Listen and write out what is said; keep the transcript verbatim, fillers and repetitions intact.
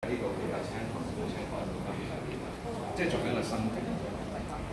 呢個比較青黃冇青黃咁樣，即係做緊個新嘅。